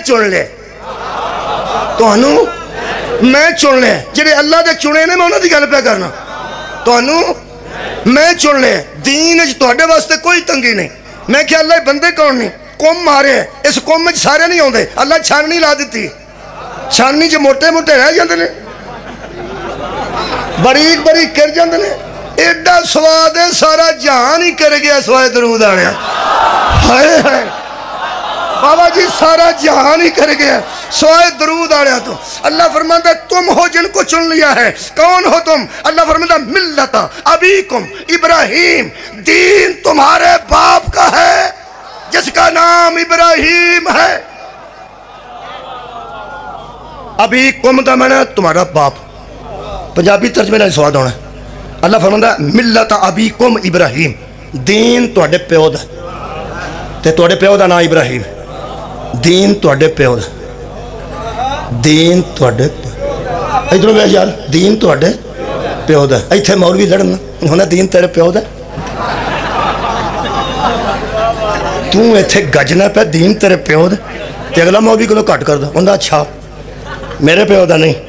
چن لے تانوں میں چن لے جڑے اللہ دے چنے نے میں انہاں دی گل پہ کرنا تانوں میں چن لے دین وچ تواڈے واسطے کوئی تنگی نہیں میں کہ اللہ بندے کون نہیں قوم مارے اس قوم وچ سارے نہیں ہوندے اللہ چھاننی لا دیتی چھاننی جو موٹے موٹے رہ جاندے نے باریک باریک کر جاندے نے ایڈا سواد ہے سارا جہان ہی کر گیا سوائے درود آنیا ہائے ہائے بابا جی سارا جہان ہی کر گیا سوائے درود آنیا تو اللہ فرماتا ہے تم ہو جن کو چن لیا ہے کون ہو تم اللہ فرماتا ہے ملت ابیکم ابراہیم دین تمہارے باپ کا ہے جس کا نام ابراہیم ہے ابیکم دا میں نے تمہارا باپ پنجابی ترجمے نے سواد ہونا ہے اللہ فرماتا ہے ملت ابیکم ابراہیم دین تواڈے پیو دا تے تواڈے پیو دا نام ابراہیم دین تواڈے پیو دا دین تواڈے ادھروں ویکھ یار دین تواڈے پیو دا ایتھے مولوی لڑن ہونا دین تیرے پیو دا تو ایتھے گجنا پہ دین تیرے پیو دا تے اگلا مولوی کو کٹ کر دا ہوندا اچھا میرے پیو دا نہیں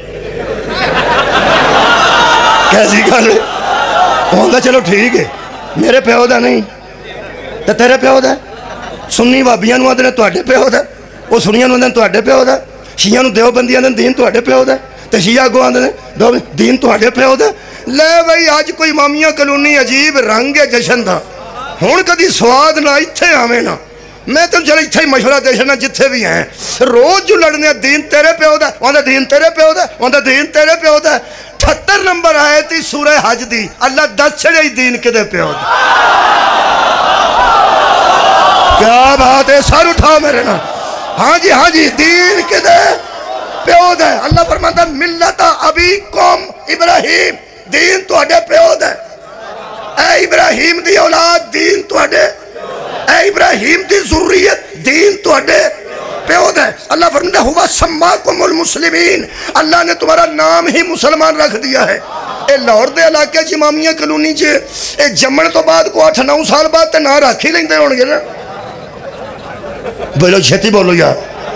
کیسی گل ہوندا چلو ٹھیک ہے میرے پیو دا نہیں تے تیرے پیو دا سنی وابیاں نو آندے نے تواڈے پیو دا وہ سنیاں نو آندے نے تواڈے پیو دا شیعہ نو دیوبندی آندے نے دین تواڈے پیو دا تے شیعہ اگوں آندے نے دین تواڈے پیو دا لے بھائی اج کوئی امامیہ کلونی عجیب رنگ ہے جشن دا ہن کدی سواد نہ ایتھے آویں نا میں تم چلے ایتھے ہی مشورہ دے چھڈنا جتھے بھی ہیں روز جو لڑنے دین تیرے پیو دا آندا دین تیرے پیو دا آندا دین تیرے پیو دا 78 نمبر آئے تھی سورہ حج دی اللہ 10 چھڑے ہی دین کے دے پیو دا کیا بات ہے سر اٹھاؤ میرے نا ہاں جی دین کے دے پیو دا اللہ فرماتا ملت ابیکم ابراہیم دین تو اڈے پیو دا اے ابراہیم دی اولاد دین تو اڈے اے ابراہیم دی ذریت دین تو اڈے پیو دا اللہ فرماتا ہوا سماکم المسلمین اللہ نے تمہارا نام ہی مسلمان رکھ دیا ہے اے لاہور دے علاقے چ امامیہ کلونی چ اے جمن تو بعد کو 8-9 سال بعد تے نہ رکھ ہی لیندے ہون گے نا بولو چھتی بولو یار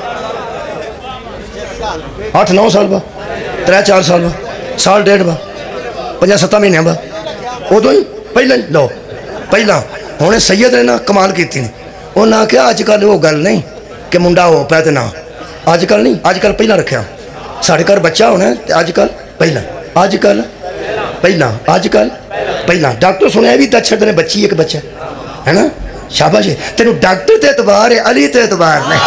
8-9 سال بعد 3-4 سال بعد سال ڈیڑھ بعد 5-7 مہینے بعد ادو ہی پہلے لو پہلا ہونے سید نے نا کمال کیتی نہیں وہ نہ کیا اج کل وہ گل نہیں کہ منڈا ہو پہ نہ اج کل نہیں اج کل پہلا رکھیا ساڑھے گھر بچہ ہونا ہے اج کل پہلا اج کل پہلا اج کل پہلا ڈاکٹر سنیا بھی دچھڑ دنے بچی ایک بچہ ہے نا شاباش ہے تینوں ڈاکٹر تے اعتبار ہے علی تے اعتبار نہیں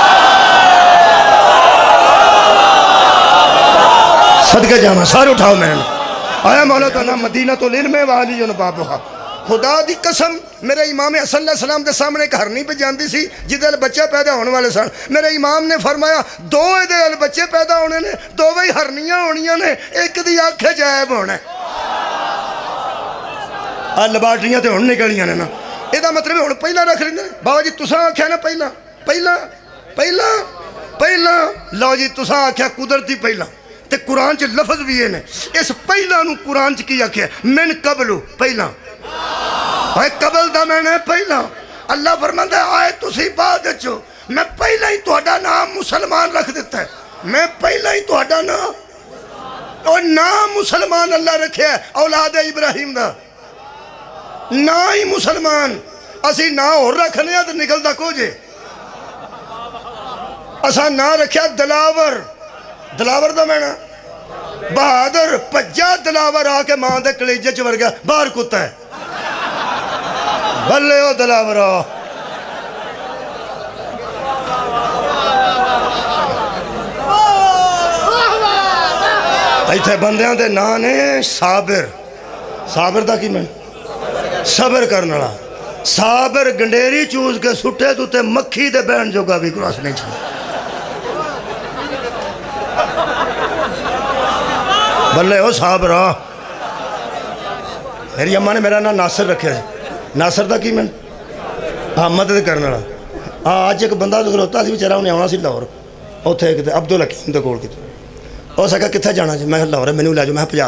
صدقہ جانا سارے اٹھاؤ میں آیا مولا تعالیٰ مدینہ تو العلم والی بابوہا خدا دی قسم میرے امام حسن علیہ السلام دے سامنے ایک ہرنی پہ جاندی سی جدے بچے پیدا ہونے والے سن میرے امام نے فرمایا دو دے بچے پیدا ہونے نے دو وہی ہرنیاں ہونیاں نے ایک دی آنکھیں جائب ہونا ہے لباٹریاں تے ہون نکلیاں نے نا ایدہ مطلب ہون پہلا رکھ لیندے بابا جی تساں آنکھیں نا پہلا لو جی تساں آنکھیں قدرتی پہلا تے قرآن چ لفظ بھی ہے اس پہلا نو قرآن چ کی آنکھیں من قبلو پہلا اے قبل دا میں نے پہلا اللہ فرماندا ہے آئے تسی بعد چو میں پہلا ہی تہاڈا نام مسلمان رکھ دیتا ہے میں پہلا ہی تہاڈا نام اور نام مسلمان اللہ رکھے ہے اولاد ابراہیم دا نا ہی مسلمان اسی نا اور رکھنے ہیں تو نکلتا کو جے اسا نا رکھیا دلاور دا میں نا بہادر پجا دلاور آکے ماں دے کلیجے چور گیا باہر کتا ہے بھلے ہو دلاورا ایتھے بندیاں دے نانے صابر دا کی میں صبر کرنا صابر گنڈیری چوز کے سٹے تو تے مکھی دے بین جو گا بھی کراس نہیں چھا بلے ہو صابرہ میری اممہ نے میرا نام ناصر رکھے ہے ناصر دا کی میں احمد دے کرنا آج ایک بندہ دکھلوتا سی بچارہ انہیں آنا سی لاہور اوتھے کتے عبدالحکیم دے کول کتے او سکا کتھا جانا جی میں لاہور ہے میں نے لے جو میں پجا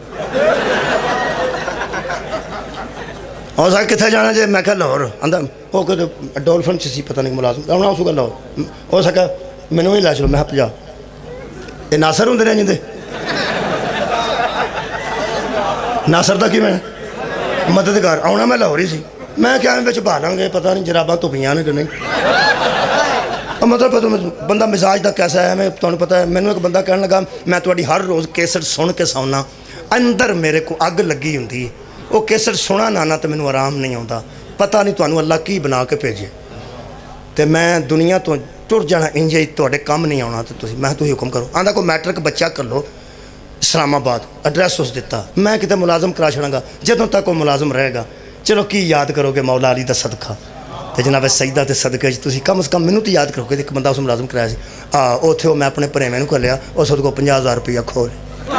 او سکا کتھا جانا جی میں کہا لاہور اندھا او کتے ڈولفن چسی پتہ نہیں ملازم اونا اسو کا لاہور او سکا मैनू ही लै चलो। मैं 50 ये नासर होंगे ने जिंदे नासर का की मैं मददगार आना मैं लाहौर ही सी। मैं क्या बिच बहा लांगे पता नहीं जराबां धुपियां ने कि नहीं। मतलब बंदा मिजाज का कैसा है मैं तुहानूं पता है। मैनू एक बंदा कहन लगा मैं तुहाडी हर रोज़ कैसट सुन के सौना अंदर मेरे को अग लगी हुंदी है। वो कैसट सुना ना तो मैनू आराम नहीं आता। पता नहीं तुहानूं अल्लाह की बना के भेजे तो मैं दुनिया तो टुर जाना इंज तुहाडे काम नहीं आना। तो मैं तुसीं हुक्म करो। आंदा कोई मैट्रिक बच्चा कर लो इस्लामाबाद एड्रैस उस दिता मैं कितने मुलाजम करा छड़ांगा जदों तक वो मुलाजम रहेगा। चलो की याद करोगे मौला अली दा सदका तो जनाब सईदा ते सदके तुसीं कम से कम मैनू तो याद करोगे। एक बंदा उस मुलाजम कराया सी उत्थे मैं अपने भरेवें नूं घल्लिया उस को 50,000 रुपया खोल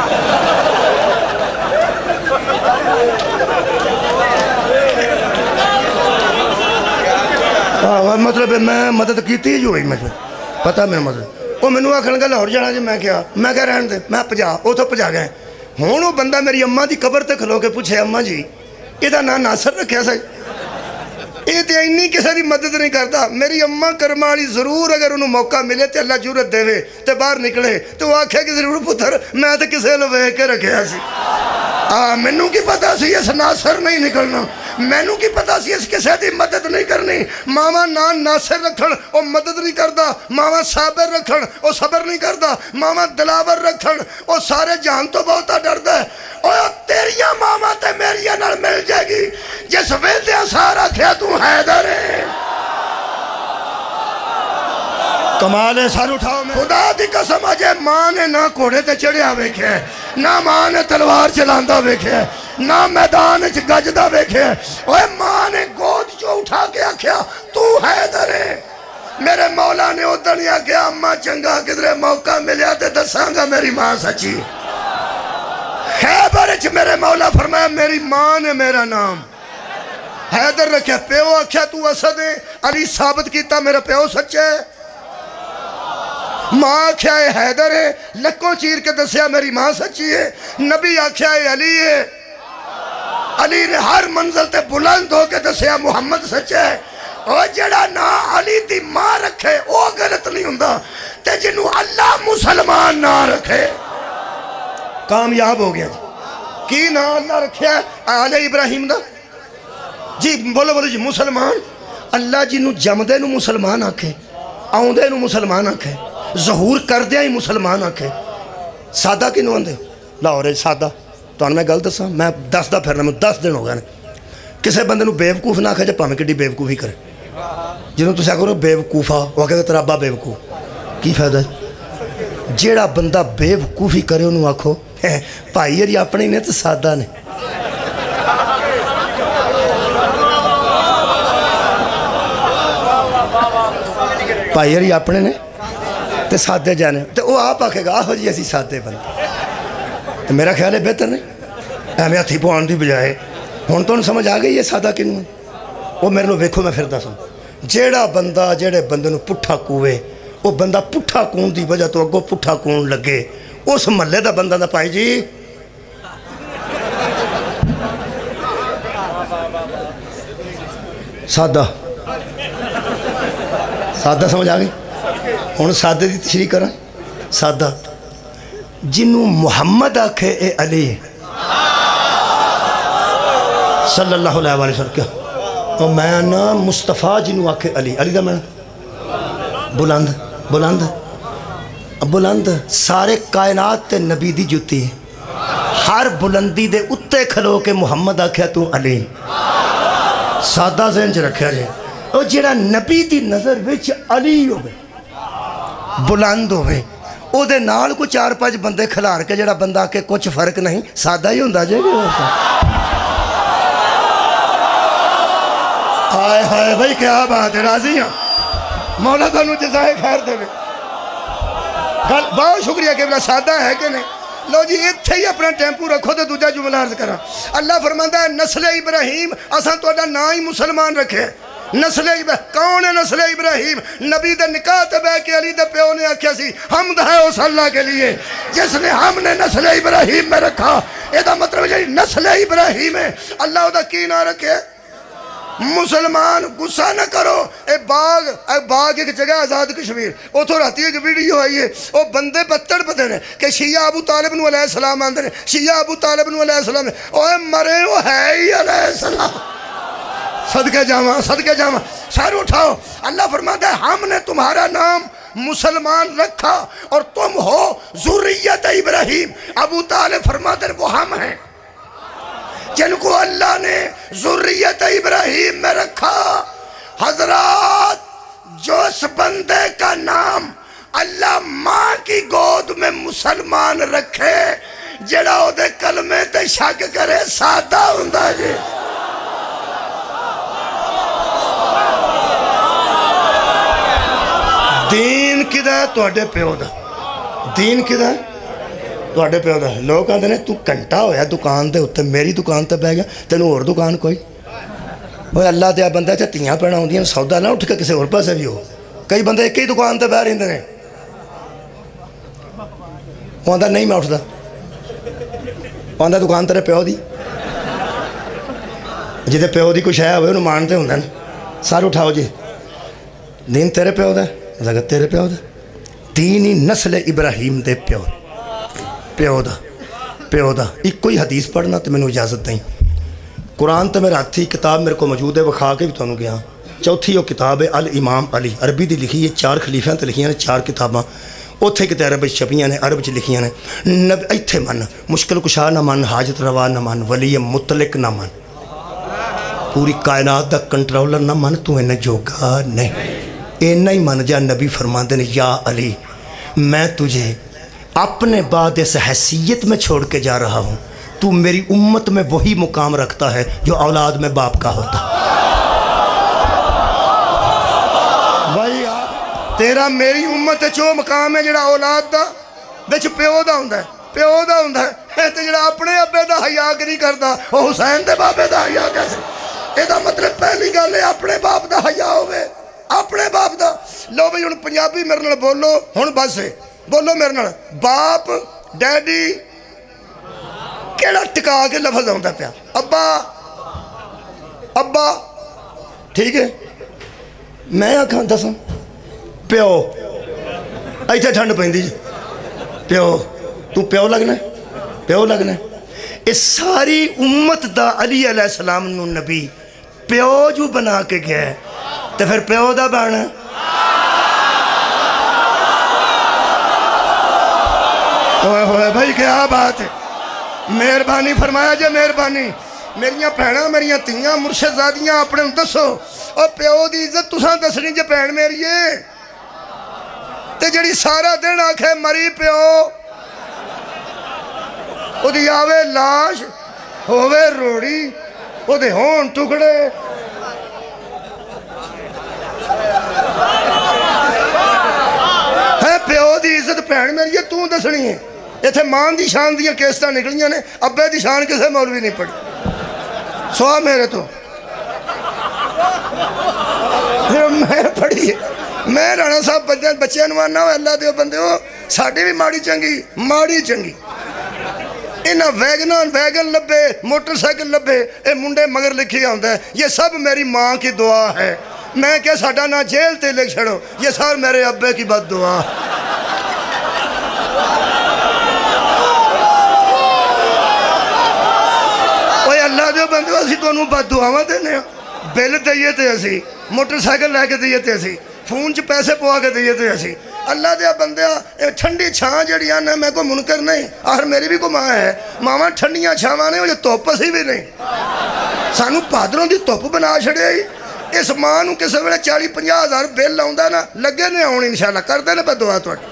मतलब मैं मदद की जो हुई मतलब पता मेरा मतलब। वो मैनू आखन लगा लाहौर जाना जी। मैं क्या रहन दे मैं 50 उतों 50 गए। हुण वो बंदा मेरी अम्मा की कबर ते खलो के पूछे अम्मा जी इहदा नाम नासर रखिया सी। ये तो इन्नी किसी की मदद नहीं करता। मेरी अम्मा कर्म वाली जरूर अगर उन्होंने मौका मिले तो अल्लाह जरूरत देवे तो बाहर निकले तो वो आखे कि जरूर पुत्र मैं तो किसी ने वेख के रखा सी। मैनू की पता सी इस नासर नहीं निकलना। मैनू की पता सी इस किसी की मदद नहीं करनी। मावा ना नासर रखन वो मदद नहीं करता। मावा साबर रखन वो सबर नहीं करता। मावा दिलावर रखन वो सारे जान तो बहुता डरदा है। और तेरिया मावा ते मेरिया नाल मिल जाएगी जिस वेले सारा आख्या तू हैदर है। कमाल है सर उठाओ खुदा दी कसम अजे मां ने ना घोड़े ते चढ़िया वेख्या ना मां ने तलवार चलांदा वेख्या ना मैदान च गजदा वेख्या। ओए मां ने गोद चो उठा के आख्या तू हैदर है। मेरे मौला ने उदण ही आख्या अम्मा चंगा किधरे मौका मिलिया ते दसांगा मेरी मां सच्ची। खैबर च मेरे मौला फरमाया मेरी मां ने मेरा नाम हैदर रखा। प्यो आख्या तू असद है अली साबित किया मेरा प्यो सच्चा है। मां आख्या है हैदर है लक्कों चीर के दसिया मेरी मां सच्ची है। नबी आख्या है अली है। अली ने हर मंजिल ते बुलंद होके दसिया मुहम्मद सच्चा है। और जड़ा ना अली दी मां रखे वो गलत नहीं हुंदा ते जिन्नू अल्लाह मुसलमान ना रखे कामयाब हो गया जी। की ना अल्लाह रखिया आले इब्राहिम दा जी बोलो बोलो जी मुसलमान। अल्लाह जिन्नू जमदे नू मुसलमान आखे आउंदे नू मुसलमान आखे ज़हूर करदिया ही मुसलमान आखे। सादा किनू आंदे लाहौर सादा तुहानू मैं गल दसा मैं दसदा फिरना मैं 10 दिन हो गए किसी बंदे नू बेवकूफ़ ना आखे भावें किड्डी बेवकूफ़ी करे। जिन्होंने तुसीं आखो बेवकूफ़ा वो आखे तेरा अब्बा बेवकूफ़ की फायदा। जेड़ा बंदा बेवकूफ़ी करे उन्होंने आखो भाई यारी अपने ने तो सादा ने। भाई यारी अपने ने तो सादे जाने तो वो आप आखेगा आहो जी असी सादे बंदे। तो मेरा ख्याल है बेहतर नहीं एवं हथी पवाने की बजाय हुण तुहानूं समझ आ गई है सादा किनू वो मेरे को वेखो मैं फिर दसां। जेड़ा बंदा जेड़े बंदे नूं पुट्ठा कूवे वो बंदा पुट्ठा कूण की वजह तो अगों पुट्ठा कूण लगे उस महल्ले का बंदा भाई जी सादा सादा समझ आ गई। हुण सादे की तशरीह करा सादा जिन्नू मुहम्मद आखे ए अली सल्लल्लाहु अलैहि वसल्लम क्या और मैं ना मुस्तफा जिन्नू आखे अली अली का मैं बुलंद बुलंद बुलंद सारे कायनात ते नबी दी जुत्ती हर बुलंदी दे उत्ते खलो के मुहम्मद आख्या तू अली सादा ज़हन च रखा जे। और जेड़ा नबी दी नज़र विच अली होवे बुलंद होवे ओदे नाल को 4-5 बंदे खिलार के जेड़ा बंदा के कुछ फर्क नहीं सादा ही हुंदा जे। हाय हाय भाई क्या बात है राजी हाँ मौला तुहानू जज़ाए खैर देवे। गल बहुत शुक्रिया कि सादा है कि नहीं। लो जी इत्थे ही अपना टेंपू रखो तो दूजा जुमला अर्ज करा। अल्लाह फरमांदा है नस्ल इब्राहिम असां तुहाडा नाम ही मुसलमान रखे। नस्ल कौन है नस्ल इब्राहिम नबी दे निकाह ते बह के अली दे प्यो ने आख्या सी हमद है उस अल्लाह के लिए जिसने हमने नस्ल इब्राहिम में रखा। एदा मतलब जी नस्ल इब्राहिम है अल्लाह ओदा की ना रखे مسلمان غصہ نہ کرو. اے باغ ایک جگہ آزاد کشمیر, اتوں راتی ایک ویڈیو آئی ہے, وہ بندے پتڑ پتے نے کہ شیعہ ابو طالب نو علیہ السلام آندے نے, شیعہ ابو طالب نو علیہ السلام نے, اوے مرے وہ ہے ہی علیہ السلام. صدقے جاواں سر اٹھاؤ. اللہ فرماتا ہے ہم نے تمہارا نام مسلمان رکھا اور تم ہو ذریت ابراہیم. ابو طالب فرماتے ہیں وہ ہم ہیں جن کو اللہ نے ذریت ابراہیم میں رکھا. حضرات, جو اس بندے کا نام اللہ ماں کی گود میں مسلمان رکھے, جڑا او دے کلمے تے شک کرے سادہ ہوندا جی. دین کدا ہے تواڈے پیو دا, دین کدا ہے تواڈے پیو دا. لوگ کہتے ہیں تو گھنٹہ ہویا دکان دے اتنے, میری دکان تے بہ گیا, تینوں اور دکان کوئی؟ وہ اللہ دیا بندہ چا تیاں پینا ہوندیاں, سودا نہ اٹھ کے کسی اور پاسے بھی ہو. کئی بندے ایک ہی دکان تے بہ رہندے نے, وہ آندا نہیں میں اٹھدا, وہ آندا دکان تیرے پیو دی. جدے پیو دی کچھ ہے ہوئے انہوں مانتے ہوندے نے. سارے اٹھاؤ جی, دین تیرے پیو دا, زگت تیرے پیو دا. دین ہی نسل ابراہیم دے پیو دا. ایک کوئی حدیث پڑھنا تو میں نے اجازت دیں. قرآن تو میرے ہاتھی کتاب میرے کو موجود ہے, وکھا کے بھی تمہیں گیا. چوتھی وہ کتاب ہے الامام علی, عربی دی لکھی ہے, 4 خلیفیاں تے لکھیاں نے 4 کتاباں. اتھے کتے عرب چھپیاں نے, عرب چ لکھیاں نے. ایتھے من مشکل کشا نہ من, حاجت روا نہ من, ولی مطلق نہ من, پوری کائنات دا کنٹرولر نہ من, تو انہیں جوگا نہیں. اینا ہی من جا. نبی فرماندے نے یا علی میں تجھے اپنے بعد اس حیثیت میں چھوڑ کے جا رہا ہوں, تو میری امت میں وہی مقام رکھتا ہے جو اولاد میں باپ کا ہوتا. بھائی تیرا میری امت چو مقام ہے جڑا اولاد دا بچ پیو دا ہوندا ہے, پیو دا ہوندا ہے. تے جڑا اپنے ابے دا حیا نہیں کردا وہ حسین دے بابے دا حیا کیسے؟ اے دا مطلب پہلی گل ہے اپنے باپ دا حیا ہوے, اپنے باپ دا. لو بھئی ہن پنجابی میرے نال بولو, ہن بس بولو میرے نال, باپ ڈیڈی کیڑا ٹکا کے لفظ آتا پیا, ابا ٹھیک ہے. میں آکھاں دساں پیو, ایتھے ٹھنڈ پیندی جی, پیو تو پیو لگنا, پیو لگنا. اس ساری امت دا علی علیہ السلام نو نبی پیو جو بنا کے گیا ہے, تو پھر پیو دا بانا. ہوئے بھائی کیا بات ہے, مہربانی فرمایا جے مہربانی. میریاں بھیناں میریاں تیاں مرشد زادیاں اپنے دسو, اور پیو دی عزت تساں دسنی جے بھین میری ہے. تے جڑی سارا دن آکھے مری پیو, او دی آوے لاش ہووے روڑی, او دے ہون ٹکڑے. ہے پیو دی عزت بھین میری ہے تو دسنی ہے. ایتھے مان دی شان دیاں کیسٹاں نکلیاں نے, ابے دی شان کسے مولوی نہیں پڑھی. سوا میرے تو میں پڑھی ہے, میں رانا صاحب بچے نوانا ہوئے اللہ دے بندے ہو, ساڑھی بھی ماڑی چنگی. انہاں ویگن لبے, موٹر سائیکل لبے, اے منڈے مگر لکھی آندہ ہے یہ سب میری ماں کی دعا ہے. میں کہ ساڑھا نہ جیل تے لکھ چھڑو, یہ سار میرے ابے کی بد دعا. اللہ دے بندے اسی تو انہوں بد دعاواں دینے, بل دئیے تے اسی, موٹر سائیکل لے کے دئیے تے اسی, فون چ پیسے پوا کے دئیے تے اسی. اللہ دے بندے ٹھنڈی چھاں جڑیاں نے, میں کوئی منکر نہیں, آخر میری بھی کوئی ماں ہے. ماما ٹھنڈیاں چھاواں نے, وہ جو توپ اسی بھی نہیں, سانو پادروں دی توپ بنا چھڑے ہی. اس ماں نو کسے ویلے 40-50 ہزار بل آوندا نا, لگے نے آن انشاءاللہ, کر دے نے بد دعا تواڈی,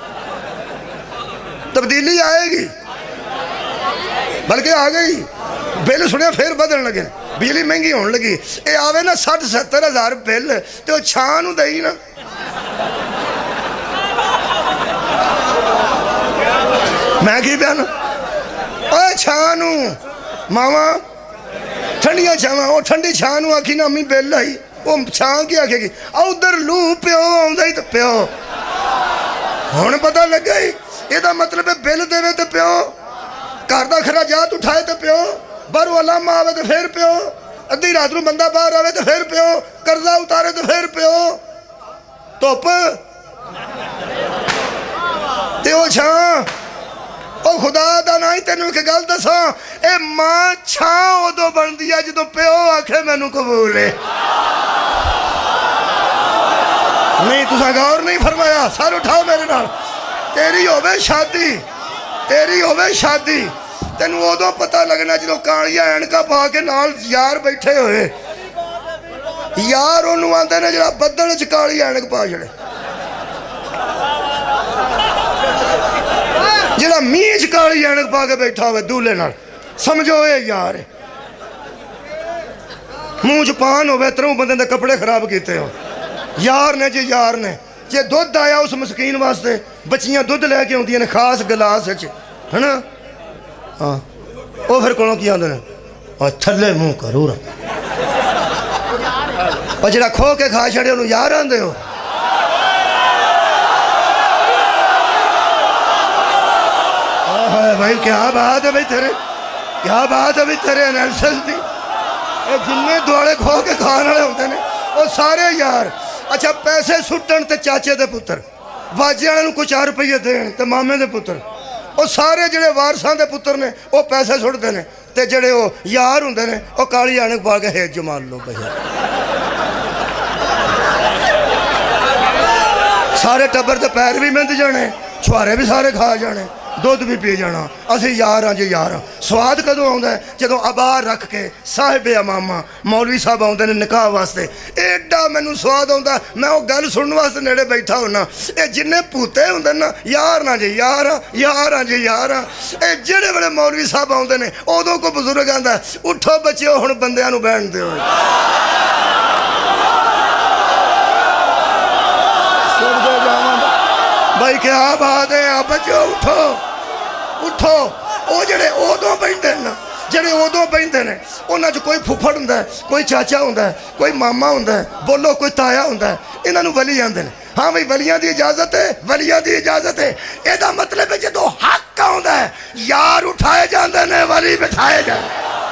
تبدیلی آئے گی, بلکہ آ گئی. بل سنیا پھر بدلن لگے, بجلی مہنگی ہون لگی. اے آوے نا 60-70 ہزار بل, تے وہ چھاں نو دئی نا. میں کی بیانا, اے چھاں نو ماما ٹھنڈیاں چھاواں, وہ ٹھنڈی چھاں نو آکھی نا امی بل آئی, وہ چھاں کی آکھے گی ادھر لو پیو آندا ہی تو پیو. ہن پتہ لگا ہی, یہ دا مطلب ہے بل دے تے پیو, گھر دا خراجات اٹھائے تے پیو, برو علامہ آوے تے پھر پیو. ادھی رات نو بندہ باہر آوے تو پھر پیو، قرضہ اتارے تو پھر پیو، دھوپ تے او چھاں، او خدا دا نہیں تینوں ایک گل دساں، اے ماں چھاں ادو بندی ہے جدوں پیو آکھے مینوں قبول ہے۔ نہیں تساں غور نہیں فرمایا، سر اٹھاؤ میرے نال۔ تیری ہووے شادی، تیری ہووے شادی، تینوں ادو پتہ لگنا جدوں کالیاں اینکاں پا کے نال یار بیٹھے ہوئے، یار انہوں آندے نے جڑا بدل وچ کالی اینک پا چھڑے، جڑا میچ کالی اینک پا کے بیٹھا ہوئے دولے نال، سمجھو اے یار ہے۔ منہ چ پان ہوئے تروں بندے دے کپڑے خراب کیتے ہو، یار نے جی یار نے جے دودھ آیا اس مسکین واسطے، بچیاں دودھ لے کے ہوندیاں نے خاص گلاس وچ، ہے نا؟ ہاں وہ پھر کونوں کی آندے نے اور تھلے منہ کرو رہا، اور جڑا کھو کے کھا چھڑے انہوں یار آندے ہو۔ بھائی کیا بات ہے بھائی تیرے، کیا بات ہے بھائی تیرے انیلسس دی، جننے دوڑے کھو کے کھان والے ہوندے نے وہ سارے یار۔ اچھا پیسے سٹن تے چاچے دے پتر، واجے والے نوں کوئی 4 روپیے دین تے مامے دے پتر، وہ سارے جڑے وارثاں دے پتر نے وہ پیسے سٹدے نے، تے جڑے وہ یار ہوندے نے وہ کالی اینک پا کے ہے جمال لو بھائی، سارے ٹبر تے پیر بھی مند جانے، چھوارے بھی سارے کھا جانے، دودھ بھی پی جانا، اسی یار ہاں جی یار ہاں۔ سواد کدوں آندا ہے جدوں ابا رکھ کے صاحب امامہ مولوی صاحب آندے نے نکاح واسطے، ایڈا مینوں سواد آندا میں وہ گل سنن واسطے نیڑے بیٹھا ہونا، اے جننے پوتے ہوندے نا یار ہاں جی یار ہاں، یار ہاں جی یار ہاں، اے جڑے بڑے مولوی صاحب آندے نے ادوں کو بزرگ آندا ہے اٹھو بچیو ہن بندیاں نوں بہن دیو۔ بھائی کیا بات ہے، آپ بچو اٹھو اٹھو، وہ جڑے ادوں بیٹھتے ہیں نا، جڑے ادوں بیٹھتے ہیں انہاں چ کوئی پھپھڑ ہوندا ہے، کوئی چاچا ہوندا ہے، کوئی ماما ہوندا ہے، بولو کوئی تایا ہوندا ہے، انہاں نوں ولی آندے نے۔ ہاں بھائی ولیاں دی اجازت ہے، ولیاں دی اجازت ہے، اے دا مطلب ہے جدوں حق آندا ہے یار اٹھائے جاندے نے ولی بٹھائے جاندے۔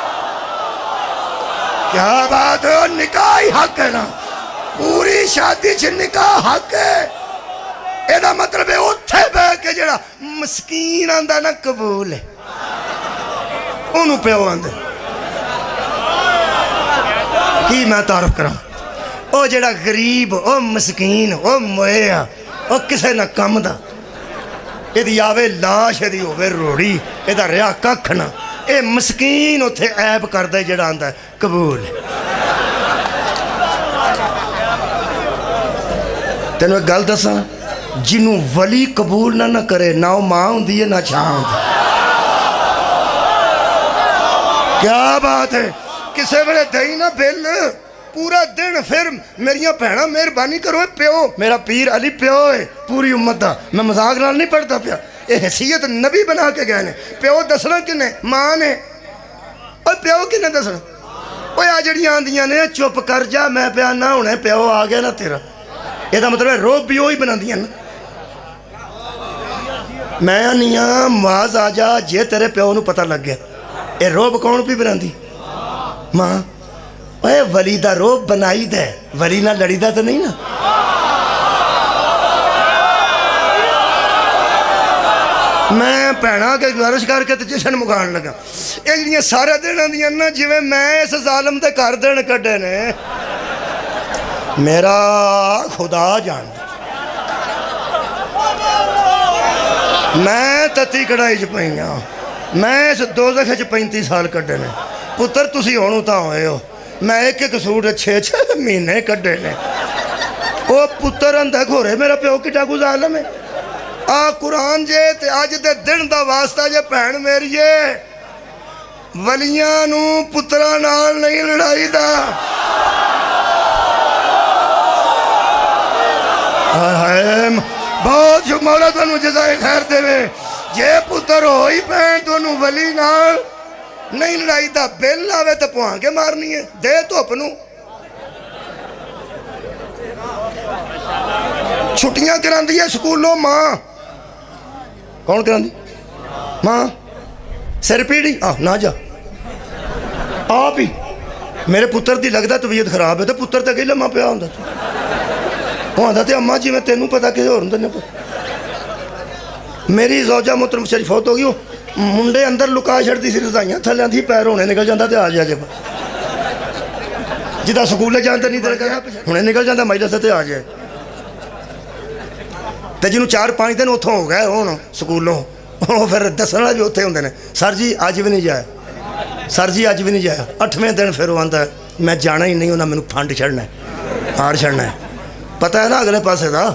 کیا بات ہے، نکاح ہی حق ہے نا، پوری شادی چ نکاح حق ہے۔ اے دا مطلب ہے اتھے بے کے جڑا مسکین آندہ نا قبول ہے، انہوں پیو آندے کی میں تعارف کروں، او جڑا غریب، او مسکین، او مویا، او کسے نہ کم دا، اے دی آوے لاش، اے دی ہوئے روڑی، اے دا ریا ککھنا، اے مسکین اتھے عیب کر دے جڑا آندہ ہے قبول ہے۔ تینوں ایک گل دساں، جنوں ولی قبول نہ کرے نہ وہ ماں ہوندی ہے نہ چھاں ہوندی۔ کیا بات ہے، کسے بڑے دہی نہ بل پورا دن، پھر میریاں بہناں مہربانی کرو، پیو میرا پیر علی پیو ہے پوری امت دا، میں مذاق نال نہیں پڑھتا پیا، یہ حیثیت نبی بنا کے گئے نے۔ پیو دسنا کنے؟ ماں نے۔ اور پیو کنے دسنا؟ وہ آ جڑیاں آندیاں نے چپ کر جا میں پیا نہ ہونے، پیو آ گیا نا تیرا، یہ دا مطلب ہے روب بھی وہی بنا دیا نا۔ میں نیاں معاذ آ جا جے تیرے پیو نو پتہ لگ گیا، اے روب کون بھی بنا دی؟ ماں۔ اے ولی دا روب بنائی دے، ولی نہ لڑی دا تو نہیں نا۔ میں پہنا کے گزارش کر کے جشن مکان لگا، اے جنیاں سارے دن آندیاں نا جویں میں اس ظالم دے کر دن کڈے نے، میرا خدا جان دے، میں تتی کڑائی چ پئیاں، میں اس دوزخ چ 35 سال کڈے نے، پتر تسی ہونوں تا ہوئے ہو، میں ایک ایک سوٹ 6 مہینے کڈے نے، وہ پتر اندھا گھورے میرا پیو کی ٹاکو ظالم ہے۔ آ قرآن جے تے آج دے دن دا واسطہ جے پہن میریے، ولیاں نو پترہ نال نہیں لڑائی دا۔ بہت جو مولا تو انہوں جزائے خیر دے وے، جے پتر ہوئی پہن تو انہوں ولی نال نہیں لڑائی دا، بیل آوے تو پوہاں کے مارنی ہے، دے تو اپنوں چھٹیاں کران دی ہے سکولوں ماں، کون کران دی؟ ماں۔ سر پیڑی؟ نہ جا آپ ہی میرے پتر دی لگتا طبیعت خراب ہے تو پتر تو اگے لما پیا ہوں وہ آتا تو اما جی میں تینوں پتا کہ اور نہیں پتا میری زوجہ محترم شریف فوت ہو گئی وہ منڈے اندر لکا چھڑتی سی رضائیاں تھلے آتی پیر ہونے نکل جاتا تو آ جا جب جدا سکولے جانتے نہیں دل ہونے نکل جاتا مجلس سے آ جائے تو جنہوں 4-5 دن اتوں ہو گئے ہوں سکولوں وہ پھر دسن والے بھی اتنے ہوندے نے سر جی اج بھی نہیں جایا سر جی اج بھی نہیں جایا 8ویں دن پھر وہ آتا ہے میں جانا ہی نہیں انہیں مینوں پھنڈ چھڑنا ہے ہار چھڑنا ہے پتہ ہے نا اگلے پاسے دا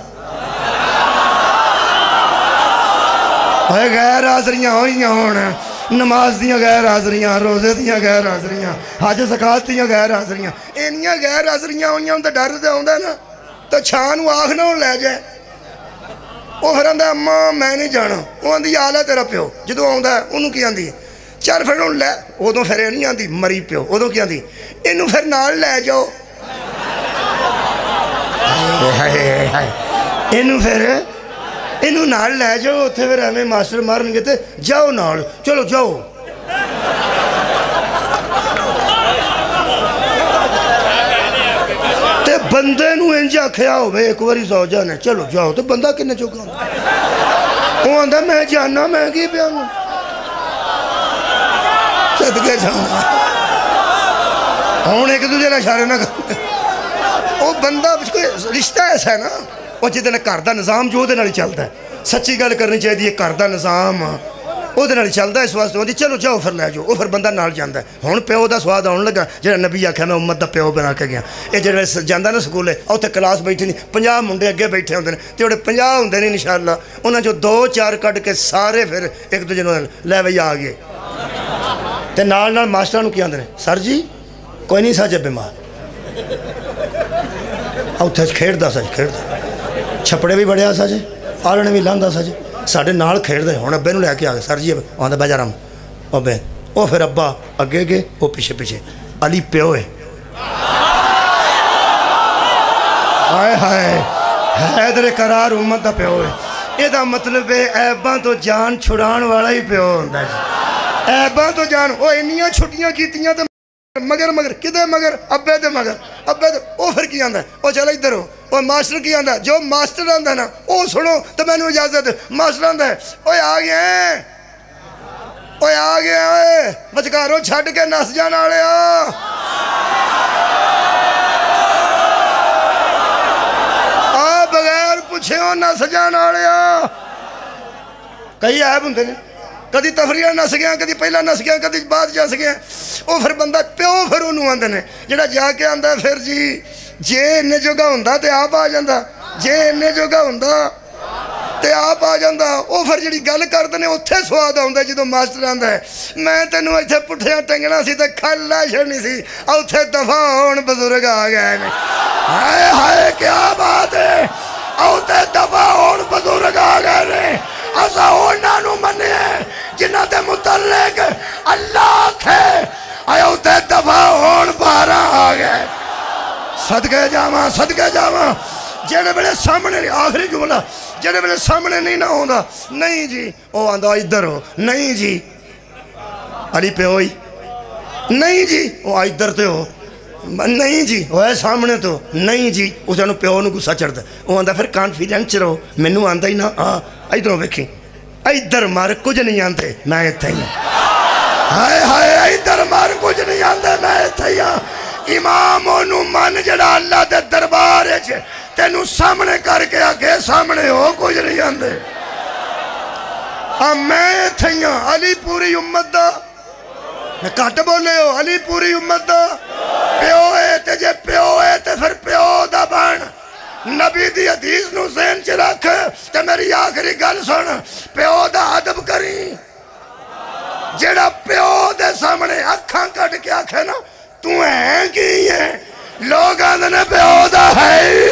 غیر حاضریاں ہوئیاں ہونا نماز دیاں غیر حاضریاں روزے دیاں غیر حاضریاں حج زکات دیاں غیر حاضریاں اینیاں غیر حاضریاں ہوئیاں ہوں تو ڈر دے آندا نا تو چھان آخنا ہوں لے جائے وہ پھر آندا اماں میں نہیں جانا وہ آندی آ لے تیرا پیو جدوں آندا ہے انہوں کی آندی چل پھر انہوں لے ادوں پھر یہ نہیں آندی مری پیو ادوں کی آندی انہوں پھر نال لے جاؤ انہوں پھر انہوں نال لے جاؤ اتنے پھر ایویں ماسٹر مارن گے تے جاؤ نال چلو جاؤ تے بندے نو انج آکھیا ہوئے ایک واری زوجہ نے چلو جاؤ تو بندہ کنے چوکا وہ آندا میں جانا میں کی پیا ہوں صدقے جانا ہوں ایک دوسرے اشارے نہ کرتے وہ بندہ کوئی رشتہ ایسا ہے نا وہ جہدے گھر دا نظام جو دے نال چلتا ہے سچی گل کرنی چاہیے گھر دا نظام وہ دے نال چلتا ہے اس واسطے وہ چلو جاؤ پھر لے جاؤ وہ پھر بندہ نال جاندا ہے ہوں پیو دا سواد آن لگا جہاں نبی آکھیا میں امت دا پیو بنا کے گیا یہ جہاں جانا نا سکولے اتنے کلاس بیٹھی نہیں 50 منڈے اگے بیٹھے ہوندے نے تے جڑے 50 ہوندے نے انشاءاللہ انہاں جو 2-4 کٹ کے سارے پھر ایک دوجے نال لے بھئی آ گئے تے نال نال ماسٹراں نوں کی آندے نے سر جی کوئی نہیں ساجے بیمار اتنے کھیڈدا سا کھیڈدا چھپڑے بھی بڑے سا جی آلنے بھی لاندہ سا جی ساڑھے نال کھیڑ دے ہون ابے نو لے کے آگے سر جی آندہ بہ جا رہا ہوں ابے وہ پھر ابا اگے گے وہ پیچھے پیچھے علی پیو ہے ہائے ہائے حیدر قرار امت دا پیو ہے یہ دا مطلب ہے عیباں تو جان چھڑان والا ہی پیو ہوندہ ہے عیباں تو جان وہ انیاں چھٹیاں کیتیاں تے مگر کدے مگر ابے دے مگر ابے دے وہ پھر کی آندہ ہے وہ چلا ادھر ہو وہ ماسٹر کی آندہ ہے جو ماسٹر آندہ ہے نا وہ سنو تو میں نے اجازت ماسٹر آندہ ہے اوہ آ گئے ہیں اوہ آ گئے ہیں بچکاروں چھڑ کے نس جانا آڑے بغیر پوچھے ہو نس جانا آڑے کئی عیب ہوں نے کدی تفریح نس گیا کدی پہلا نس گیا کدی بعد جس گیا وہ پھر بندہ پیو پھر انہوں آندے نے جڑا جا کے آندہ ہے پھر جی جے انہیں جوگا ہوندہ تے آپ آ جاندہ جے انہیں جوگا ہوندہ تے آپ آ جاندہ وہ پھر جڑی گل کردے نے اتھے سواد ہوندہ ہے جدو ماسٹر آندہ ہے میں تینوں ایتھے پٹھیاں ٹنگنا سی تے کھلا چھڑنی سی اتھے دفعہ ہون بزرگ آ گئے نے ہائے ہائے کیا بات ہے اتھے دفعہ ہون بزرگ آ گئے نے ایسا ہونا نو منے جنہ دے متعلق اللہ تھے آیا اتھے دفعہ ہون بارہ آ گئے صدقے جاواں جیڑے بڑے سامنے آخری جملہ جیڑے بڑے سامنے نہیں نہ ہوندہ نہیں جی وہ آندہ ادھر ہو نہیں جی علی پہ ہوئی نہیں جی وہ ادھر تے ہو نہیں جی وہ ہے سامنے تو نہیں جی اسے انہوں پیو انہوں گسا چڑھ دا وہ آندہ پھر کانفیڈنس رہو منو آندہ ہی نا ادھروں ویکھیں ادھر مار کچھ نہیں آندے میں اتھا ہی ہائے ہائے ادھر مار کچھ نہیں آندے میں اتھا ہی امام انہوں من جڑا اللہ دے دربار ہے تینوں سامنے کر کے آگے سامنے ہو کچھ نہیں آندے میں اتھا ہی علی پوری امت دا میں کٹ بولے ہو علی پوری امت دا پیو ہے تے جے پیو ہے تے پھر پیو دا بان نبی دی حدیث نو ذہن چ رکھ تے میری آخری گل سن پیو دا ادب کری جیڑا پیو دے سامنے اکھاں کٹ کے آکھے نا تو ہیں کی ہے لوگ آندھنے پیو دا ہے